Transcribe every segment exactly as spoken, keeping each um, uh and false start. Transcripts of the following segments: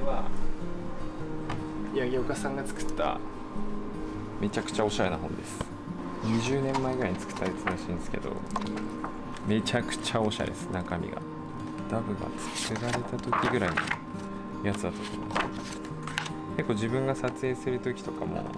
は八木岡さんが作っためちゃくちゃおしゃれな本です。にじゅうねんまえぐらいに作ったやつらしいんですけど、めちゃくちゃおしゃれです。中身がダブが作られた時ぐらいのやつだったと思います。結構自分が撮影する時とかも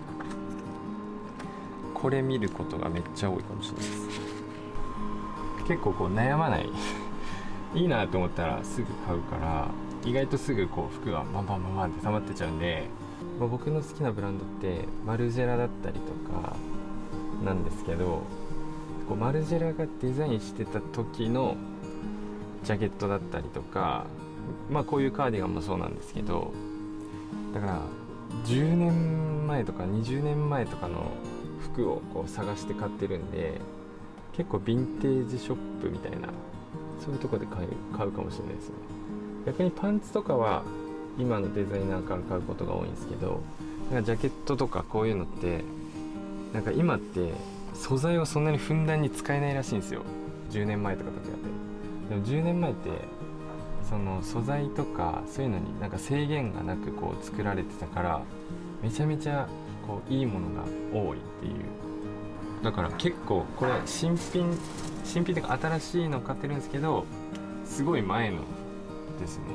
これ見ることがめっちゃ多いかもしれないです。結構こう悩まないいいなと思ったらすぐ買うから、意外とすぐこう服がバンバンバンバンって溜まってっちゃうんで、まあ、僕の好きなブランドってマルジェラだったりとかなんですけど、こうマルジェラがデザインしてた時のジャケットだったりとか、まあこういうカーディガンもそうなんですけど、だからじゅうねんまえとかにじゅうねんまえとかの服をこう探して買ってるんで、結構ヴィンテージショップみたいなそういうとこで買う、買うかもしれないですね。逆にパンツとかは今のデザイナーから買うことが多いんですけど、なんかジャケットとかこういうのってなんか今って素材をそんなにふんだんに使えないらしいんですよ、じゅうねんまえとかと違って。でもじゅうねんまえってその素材とかそういうのになんか制限がなくこう作られてたから、めちゃめちゃこういいものが多いっていう。だから結構これ新品新品っていうか新しいの買ってるんですけど、すごい前のですね。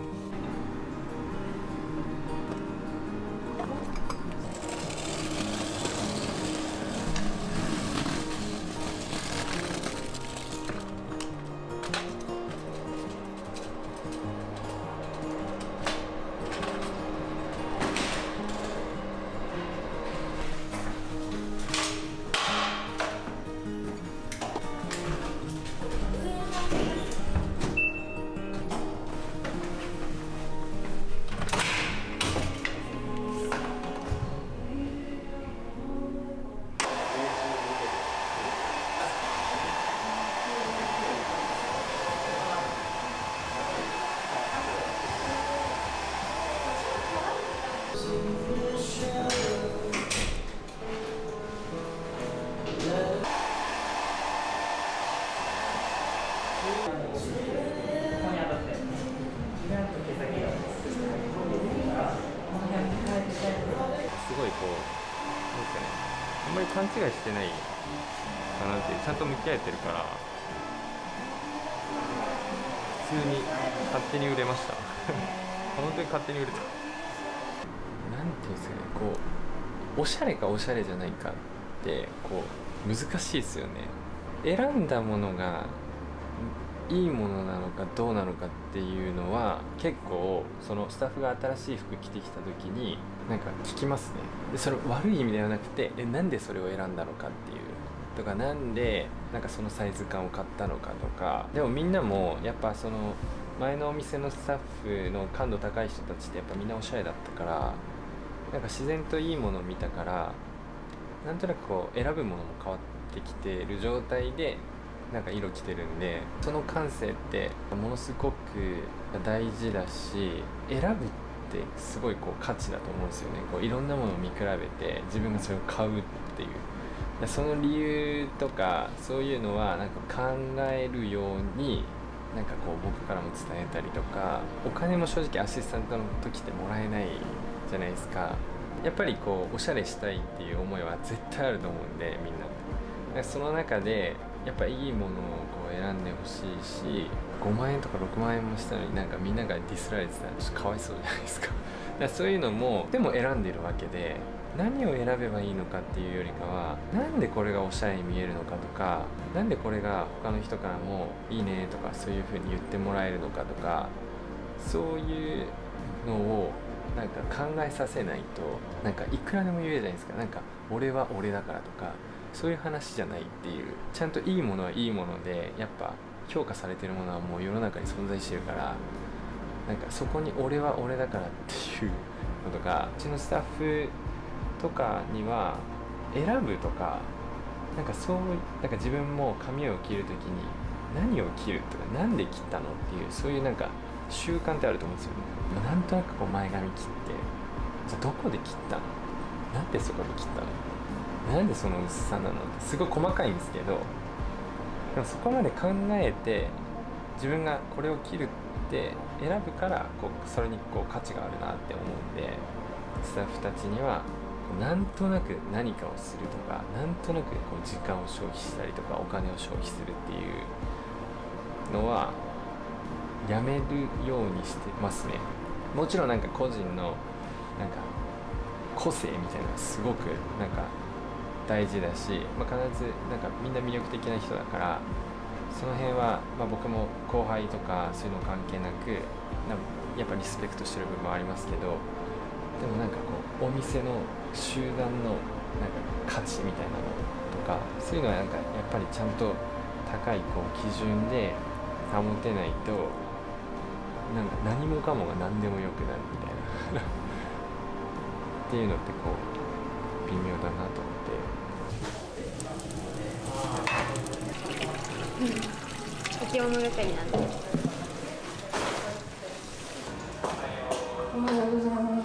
すごいこうなんですかね、あんまり勘違いしてないかなって、ちゃんと向き合えてるから普通に勝手に売れました本当に勝手に売れた。なんていうんですかね、こうおしゃれかおしゃれじゃないかってこう難しいですよね。選んだものがいいものなのかどうなのかっていうのは結構そのスタッフが新しい服着てきた時になんか聞きますね。でそれ悪い意味ではなくて、えなんでそれを選んだのかっていうとか、なんでなんかそのサイズ感を買ったのかとか。でもみんなもやっぱその前のお店のスタッフの感度高い人たちってやっぱみんなおしゃれだったから、なんか自然といいものを見たから、なんとなくこう選ぶものも変わってきてる状態でなんか色着てるんで、その感性ってものすごく大事だし、選ぶってすごいこう価値だと思うんですよね。こういろんなものを見比べて自分がそれを買うっていう、その理由とかそういうのはなんか考えるようになんかこう僕からも伝えたりとか、お金も正直アシスタントの時ってもらえないじゃないですか。やっぱりこうおしゃれしたいっていう思いは絶対あると思うんで、みんなその中でやっぱいいものをこう選んでほしいし、ごまんえんとかろくまんえんもしたのになんかみんながディスられてたらちょっとかわいそうじゃないですかだからそういうのもでも選んでるわけで、何を選べばいいのかっていうよりかは、なんでこれがおしゃれに見えるのかとか、なんでこれが他の人からもいいねとかそういう風に言ってもらえるのかとか、そういうのをなんか考えさせないと、なんかいくらでも言えるじゃないですか。なんか俺は俺だからとかそういう話じゃないっていう、ちゃんといいものはいいもので、やっぱ評価されてるものはもう世の中に存在してるから、なんかそこに俺は俺だからっていうのとか、うちのスタッフとかには選ぶとか、なんかそうなんか自分も髪を切るときに何を切るとか、なんで切ったのっていう、そういうなんか習慣ってあると思うんですよね。なんとなくこう前髪切って、じゃあどこで切ったの、なんでそこで切ったの、なんでその薄さなのってすごい細かいんですけど、でもそこまで考えて自分がこれを切るって選ぶからこうそれにこう価値があるなって思うんで、スタッフたちにはなんとなく何かをするとか、なんとなくこう時間を消費したりとかお金を消費するっていうのはやめるようにしてますね。もちろんなんか個人のなんか個性みたいなのがすごくなんか大事だし、まあ、必ずなんかみんな魅力的な人だから、その辺はまあ僕も後輩とかそういうの関係なくなんかやっぱリスペクトしてる部分もありますけど、でもなんかこうお店の集団のなんか価値みたいなのとか、そういうのはなんかやっぱりちゃんと高いこう基準で保てないと、なんか何もかもが何でもよくなるみたいなっていうのってこう微妙だなと思って。 うん、先物係なんで。おはようございます。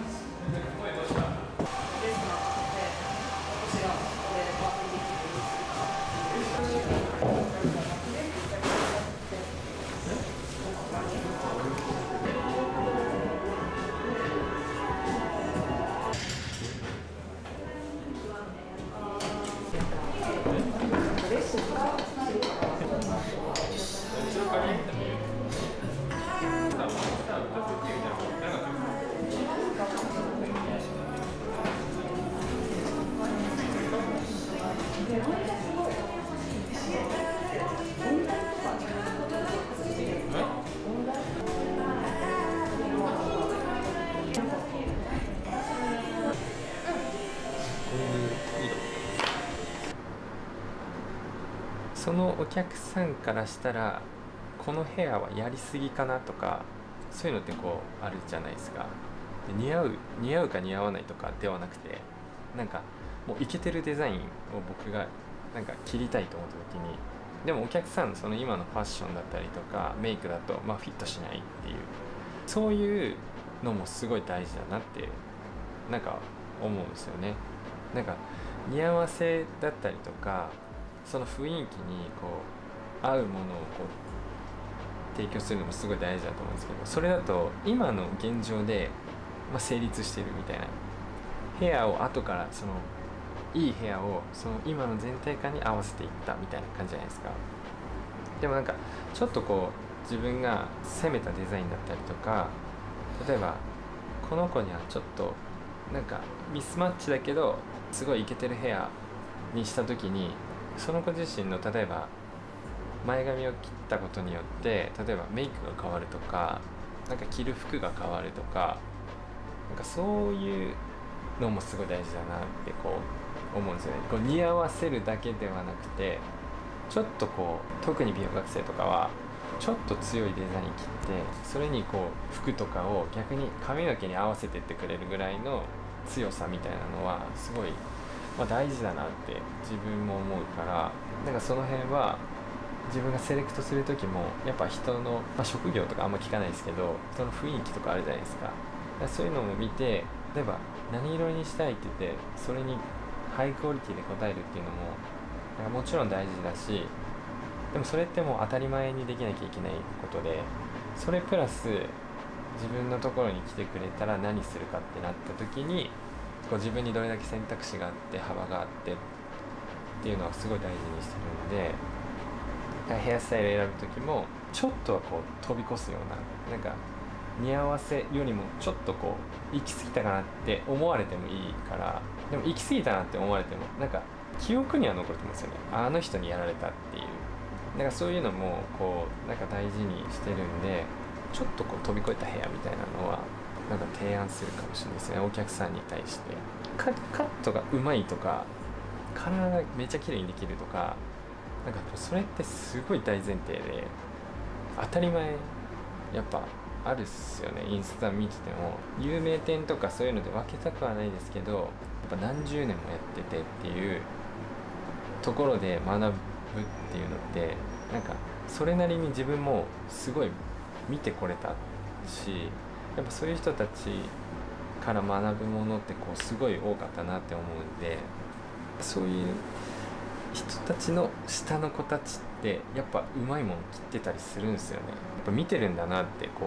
そのお客さんからしたらこのヘアはやりすぎかなとか、そういうのってこうあるじゃないですか。で似合う似合うか似合わないとかではなくて、なんかもうイケてるデザインを僕がなんか切りたいと思った時に、でもお客さんその今のファッションだったりとかメイクだとまあフィットしないっていう、そういうのもすごい大事だなってなんか思うんですよね。なんか似合わせだったりとか、その雰囲気にこう合うものをこう提供するのもすごい大事だと思うんですけど、それだと今の現状で、まあ、成立してるみたいな、ヘアを後からそのいいヘアをその今の全体感に合わせていったみたいな感じじゃないですか。でもなんかちょっとこう自分が攻めたデザインだったりとか、例えばこの子にはちょっとなんかミスマッチだけどすごいイケてるヘアにした時に、その子自身の例えば前髪を切ったことによって例えばメイクが変わるとか、なんか着る服が変わるとか、なんかそういうのもすごい大事だなってこう思うんですよね。こう似合わせるだけではなくて、ちょっとこう特に美容学生とかはちょっと強いデザイン切って、それにこう服とかを逆に髪の毛に合わせてってくれるぐらいの強さみたいなのはすごい、まあ、大事だなって自分も思うから、なんかその辺は自分がセレクトする時もやっぱ人の、まあ、職業とかあんま聞かないですけど、人の雰囲気とかあるじゃないですか。だからそういうのも見て、例えば何色にしたいって言ってそれにハイクオリティで応えるっていうのもなんかもちろん大事だし、でもそれってもう当たり前にできなきゃいけないことで、それプラス自分のところに来てくれたら何するかってなった時に、こう自分にどれだけ選択肢があって幅があってっていうのはすごい大事にしてるので、ヘアスタイル選ぶ時もちょっとはこう飛び越すような、なんか似合わせよりもちょっとこう行き過ぎたかなって思われてもいいから、でも行き過ぎたなって思われてもなんか記憶には残ると思うんですよね。あの人にやられたっていう、なんかそういうのもこうなんか大事にしてるんで、ちょっとこう飛び越えたヘアみたいなのはなんか提案するかもしれないですね、お客さんに対して。カ, カットがうまいとかカラーがめっちゃ綺麗にできるとか、なんかそれってすごい大前提で当たり前やっぱあるっすよね。インスタ見てても有名店とかそういうので分けたくはないですけど、やっぱ何十年もやっててっていうところで学ぶっていうのってなんかそれなりに自分もすごい見てこれたし、やっぱそういう人たちから学ぶものってこうすごい多かったなって思うんで、そういう人たちの下の子たちってやっぱうまいもん切ってたりするんですよね。やっぱ見てるんだなってこ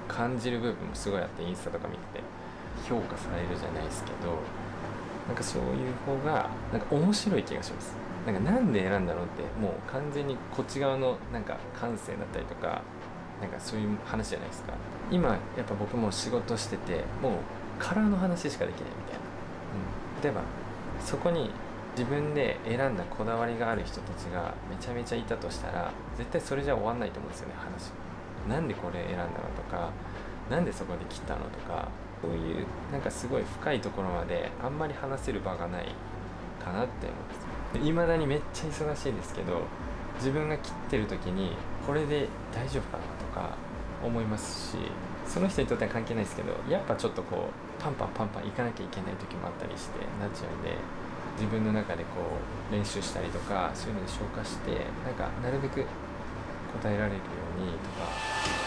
感じる部分もすごいあって、インスタとか見てて評価されるじゃないですけど、なんかそういう方がなんか面白い気がします。なんかなんで選んだのって、もう完全にこっち側のなんか感性だったりとか、なんかそういう話じゃないですか。今やっぱ僕も仕事してて、もうカラーの話しかできないみたいな、うん、例えばそこに自分で選んだこだわりがある人たちがめちゃめちゃいたとしたら、絶対それじゃ終わんないと思うんですよね、話。なんでこれ選んだのとか、なんでそこで切ったのとか、そういうなんかすごい深いところまであんまり話せる場がないかなって思います。いまだにめっちゃ忙しいですけど、自分が切ってる時にこれで大丈夫かなとか思いますし、その人にとっては関係ないですけど、やっぱちょっとこうパンパンパンパンいかなきゃいけない時もあったりしてなっちゃうんで、自分の中でこう練習したりとか、そういうので消化して、なんかなるべく答えられるようにとか。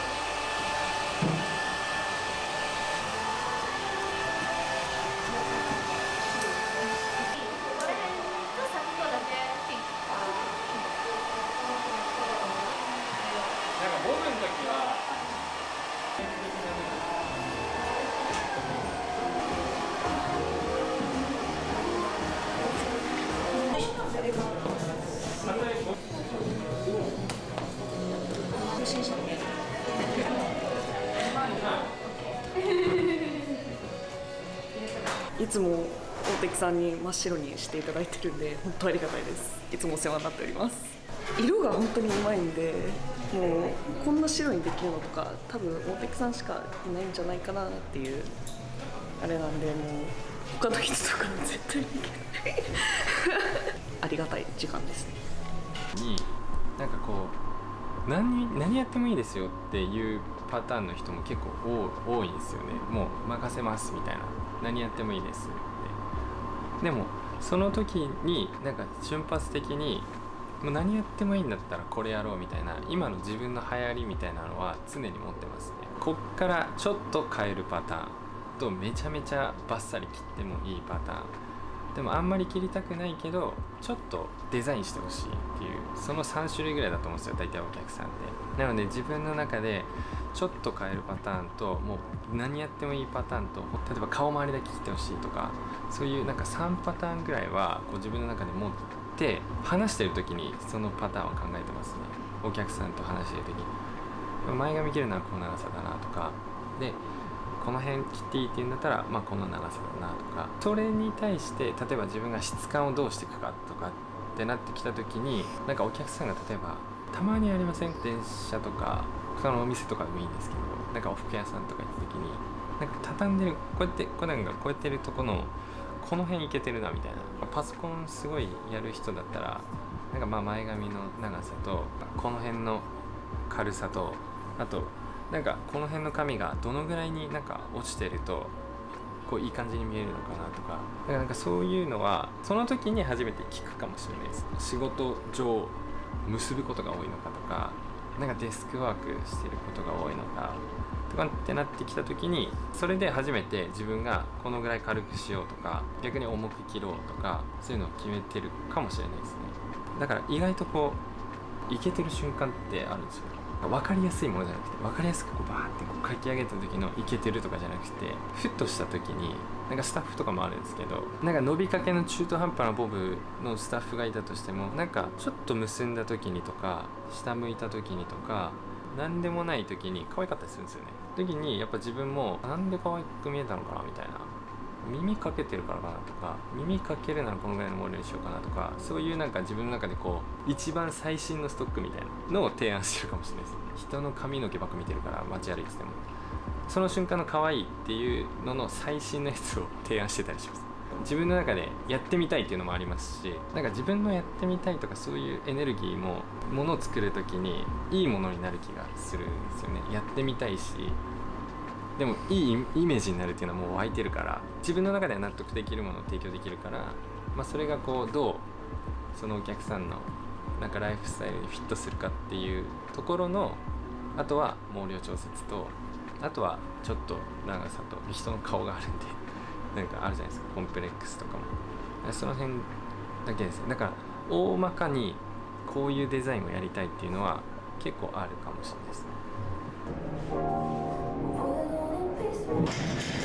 いつも大敵さんに真っ白にしていただいてるんで、本当ありがたいです。いつもお世話になっております。色が本当にうまいんで、もうこんな白にできるのとか多分大敵さんしかいないんじゃないかなっていうあれなんで、もう他の人とかも絶対にいけないありがたい時間ですね。 になんかこう 何, 何やってもいいですよっていうパターンの人も結構多いんですよね。もう任せますみたいな、何やってもいいですって。でもその時になんか瞬発的にもう何やってもいいんだったらこれやろうみたいな、今の自分の流行りみたいなのは常に持ってますね。こっからちょっと変えるパターンと、めちゃめちゃバッサリ切ってもいいパターン、でもあんまり切りたくないけどちょっとデザインしてほしいっていう、そのさん種類ぐらいだと思うんですよ、大体お客さんって。なので自分の中でちょっと変えるパターンと、もう何やってもいいパターンと、例えば顔周りだけ切ってほしいとか、そういうなんかさんパターンぐらいはこう自分の中で持って話してる時にそのパターンを考えてますね。お客さんと話してる時に前髪切るのはこの長さだなとかで、この辺切っていいって言うんだったら、まあ、この長さだなとか、それに対して例えば自分が質感をどうしていくかとかってなってきた時に、なんかお客さんが例えばたまにありません、電車とか他のお店とかでもいいんですけど、なんかお服屋さんとか行った時になんか畳んでる、こうやってこうなんかこうやってるとこのこの辺いけてるなみたいな、パソコンすごいやる人だったら、なんかまあ前髪の長さとこの辺の軽さと、あとなんかこの辺の髪がどのぐらいになんか落ちてるとこういい感じに見えるのかなとか、だからなんかそういうのはその時に初めて聞くかもしれないです。仕事上結ぶことが多いのかとか、なんかデスクワークしてることが多いのかとかってなってきた時に、それで初めて自分がこのぐらい軽くしようとか、逆に重く切ろうとか、そういうのを決めてるかもしれないですね。だから意外とこういけてる瞬間ってあるんですよ。分かりやすいものじゃなくて、分かりやすくこうバーってこう書き上げた時のいけてるとかじゃなくて、ふっとした時になんかスタッフとかもあるんですけど、なんか伸びかけの中途半端なボブのスタッフがいたとしても、なんかちょっと結んだ時にとか下向いた時にとか、何でもない時に可愛かったりするんですよね。時にやっぱ自分もなんで可愛く見えたのかなみたいな、耳かけてるからかなとか、耳かけるならこのぐらいのモデルにしようかなとか、そういうなんか自分の中でこう一番最新のストックみたいなのを提案してるかもしれないです。人の髪の毛ばっか見てるから、街歩いててもその瞬間の可愛いっていうのの最新のやつを提案してたりします。自分の中でやってみたいっていうのもありますし、なんか自分のやってみたいとか、そういうエネルギーもものを作る時にいいものになる気がするんですよね。やってみたいし、でもいいイメージになるっていうのはもう湧いてるから、自分の中では納得できるものを提供できるから、まあ、それがこうどうそのお客さんのなんかライフスタイルにフィットするかっていうところの、あとは毛量調節と、あとはちょっと長さと、人の顔があるんでなんかあるじゃないですか、コンプレックスとかも。その辺だけですね。だから大まかにこういうデザインをやりたいっていうのは結構あるかもしれないですね。 ます。